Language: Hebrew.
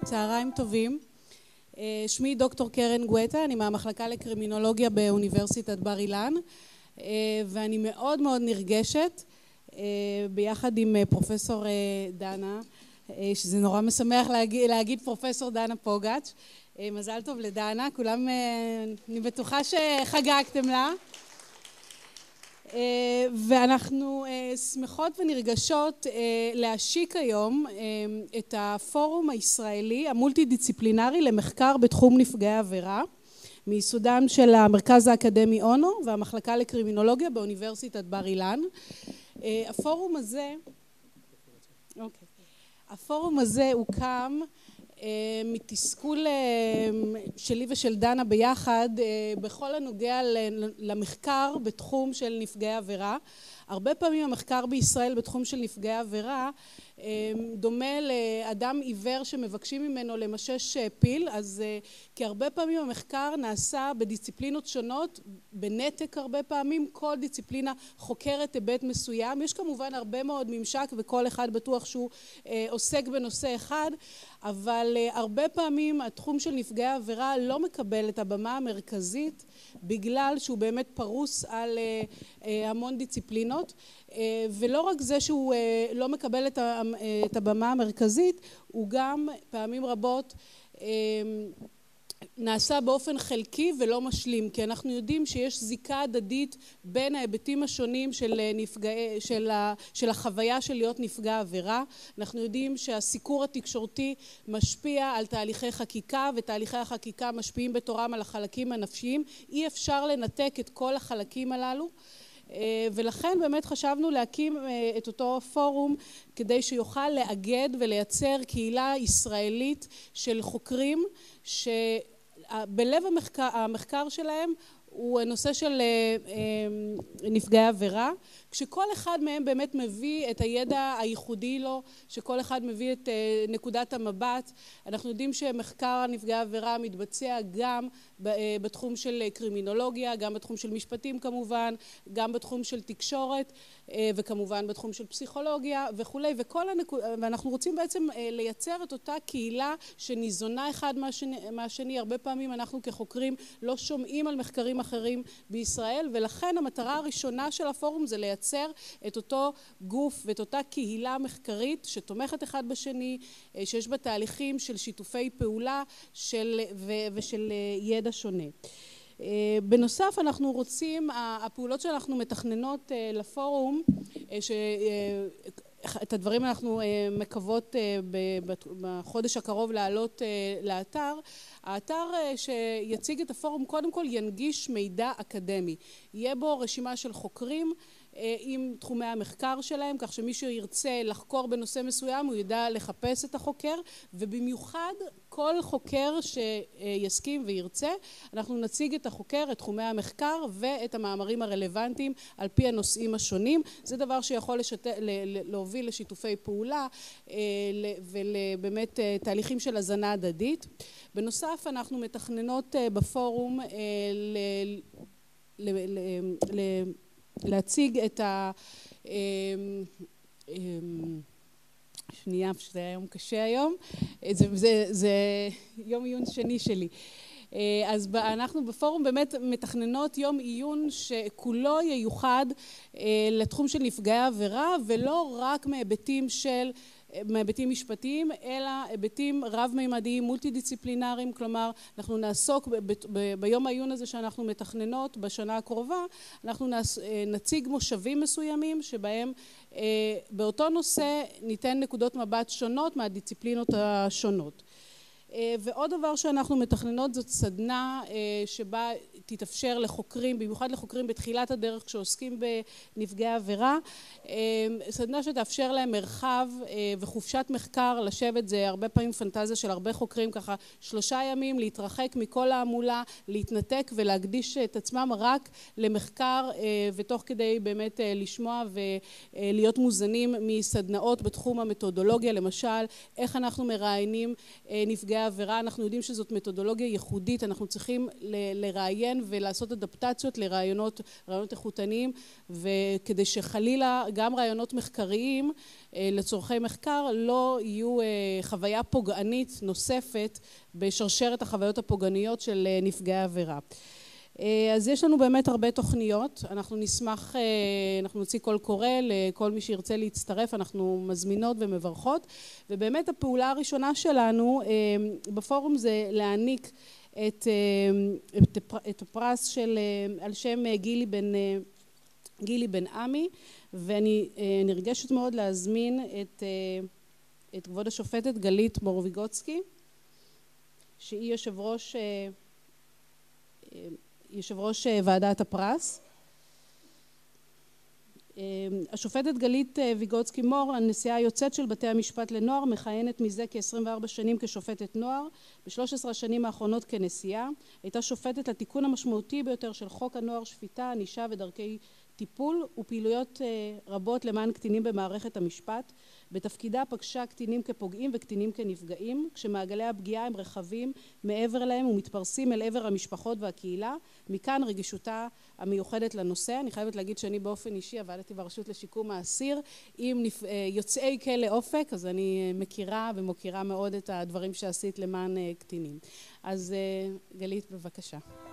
צהריים טובים. שמי דוקטור קרן גואטה, אני מהמחלקה לקרימינולוגיה באוניברסיטת בר אילן, ואני מאוד מאוד נרגשת ביחד עם פרופסור דנה, שזה נורא משמח להגיד פרופסור דנה פוגץ'. מזל טוב לדנה, כולם, אני בטוחה שחגגתם לה. ואנחנו שמחות ונרגשות להשיק היום את הפורום הישראלי המולטי-דיציפלינרי למחקר בתחום נפגעי עבירה, מיסודם של המרכז האקדמי אונו והמחלקה לקרימינולוגיה באוניברסיטת בר אילן. הפורום הזה הוקם מתסכול שלי ושל דנה ביחד בכל הנוגע למחקר בתחום של נפגעי עבירה. הרבה פעמים המחקר בישראל בתחום של נפגעי עבירה דומה לאדם עיוור שמבקשים ממנו למשש פיל, אז כי הרבה פעמים המחקר נעשה בדיסציפלינות שונות, בנתק הרבה פעמים, כל דיסציפלינה חוקרת היבט מסוים. יש כמובן הרבה מאוד ממשק וכל אחד בטוח שהוא עוסק בנושא אחד, אבל הרבה פעמים התחום של נפגעי עבירה לא מקבל את הבמה המרכזית בגלל שהוא באמת פרוס על המון דיסציפלינות, ולא רק זה שהוא לא מקבל את הבמה המרכזית, הוא גם פעמים רבות נעשה באופן חלקי ולא משלים, כי אנחנו יודעים שיש זיקה הדדית בין ההיבטים השונים של החוויה של להיות נפגע עבירה. אנחנו יודעים שהסיקור התקשורתי משפיע על תהליכי חקיקה, ותהליכי החקיקה משפיעים בתורם על החלקים הנפשיים. אי אפשר לנתק את כל החלקים הללו, ולכן באמת חשבנו להקים את אותו פורום כדי שיוכל לאגד ולייצר קהילה ישראלית של חוקרים שבלב המחקר שלהם הוא הנושא של נפגעי עבירה, כשכל אחד מהם באמת מביא את הידע הייחודי לו, שכל אחד מביא את נקודת המבט. אנחנו יודעים שמחקר נפגעי עבירה מתבצע גם בתחום של קרימינולוגיה, גם בתחום של משפטים כמובן, גם בתחום של תקשורת, וכמובן בתחום של פסיכולוגיה וכולי, ואנחנו רוצים בעצם לייצר את אותה קהילה שניזונה אחד מהשני. הרבה פעמים אנחנו כחוקרים לא שומעים על מחקרים אחרים בישראל, ולכן המטרה הראשונה של הפורום זה לייצר את אותו גוף ואת אותה קהילה מחקרית שתומכת אחד בשני, שיש בה תהליכים של שיתופי פעולה ושל ידע שונה. בנוסף אנחנו רוצים, הפעולות שאנחנו מתכננות לפורום, את הדברים אנחנו מקוות בחודש הקרוב לעלות לאתר. האתר שיציג את הפורום קודם כל ינגיש מידע אקדמי. יהיה בו רשימה של חוקרים עם תחומי המחקר שלהם, כך שמי שירצה לחקור בנושא מסוים הוא ידע לחפש את החוקר, ובמיוחד כל חוקר שיסכים וירצה, אנחנו נציג את החוקר, את תחומי המחקר ואת המאמרים הרלוונטיים על פי הנושאים השונים. זה דבר שיכול להוביל לשיתופי פעולה ובאמת תהליכים של הזנה הדדית. בנוסף אנחנו מתכננות בפורום להציג את שנייה, שזה היה יום קשה היום, זה יום עיון שני שלי. אז אנחנו בפורום באמת מתכננות יום עיון שכולו ייוחד לתחום של נפגעי עבירה, ולא רק מהיבטים משפטיים, אלא היבטים רב-מימדיים, מולטי-דיציפלינריים. כלומר, אנחנו נעסוק ביום העיון הזה שאנחנו מתכננות בשנה הקרובה, אנחנו נציג מושבים מסוימים שבהם באותו נושא ניתן נקודות מבט שונות מהדיציפלינות השונות. ועוד דבר שאנחנו מתכננות זאת סדנה שבה תתאפשר לחוקרים, במיוחד לחוקרים בתחילת הדרך כשעוסקים בנפגעי עבירה, סדנה שתאפשר להם מרחב וחופשת מחקר, לשבת, זה הרבה פעמים פנטזיה של הרבה חוקרים, ככה 3 ימים להתרחק מכל העמולה, להתנתק ולהקדיש את עצמם רק למחקר, ותוך כדי באמת לשמוע ולהיות מוזנים מסדנאות בתחום המתודולוגיה, למשל איך אנחנו מראיינים נפגעי עבירה. אנחנו יודעים שזאת מתודולוגיה ייחודית, אנחנו צריכים לראיין להכוון ולעשות אדפטציות לרעיונות איכותניים, וכדי שחלילה גם רעיונות מחקריים לצורכי מחקר לא יהיו חוויה פוגענית נוספת בשרשרת החוויות הפוגעניות של נפגעי עבירה. אז יש לנו באמת הרבה תוכניות, אנחנו נשמח, אנחנו נוציא קול קורא לכל מי שירצה להצטרף, אנחנו מזמינות ומברכות, ובאמת הפעולה הראשונה שלנו בפורום זה להעניק את הפרס על שם גילי בן עמי, ואני נרגשת מאוד להזמין את כבוד השופטת גלית מור-ויגוצקי, שהיא יושב ראש ועדת הפרס. השופטת גלית ויגוצקי מור, הנשיאה היוצאת של בתי המשפט לנוער, מכהנת מזה כ-24 שנים כשופטת נוער, ב-13 השנים האחרונות כנשיאה. הייתה שופטת לתיקון המשמעותי ביותר של חוק הנוער, שפיטה, ענישה ודרכי טיפול ופעילויות רבות למען קטינים במערכת המשפט. בתפקידה פגשה קטינים כפוגעים וקטינים כנפגעים, כשמעגלי הפגיעה הם רחבים מעבר להם ומתפרסים אל עבר המשפחות והקהילה. מכאן רגישותה המיוחדת לנושא. אני חייבת להגיד שאני באופן אישי עבדתי ברשות לשיקום האסיר עם יוצאי כלא אופק, אז אני מכירה ומוקירה מאוד את הדברים שעשית למען קטינים. אז גלית, בבקשה.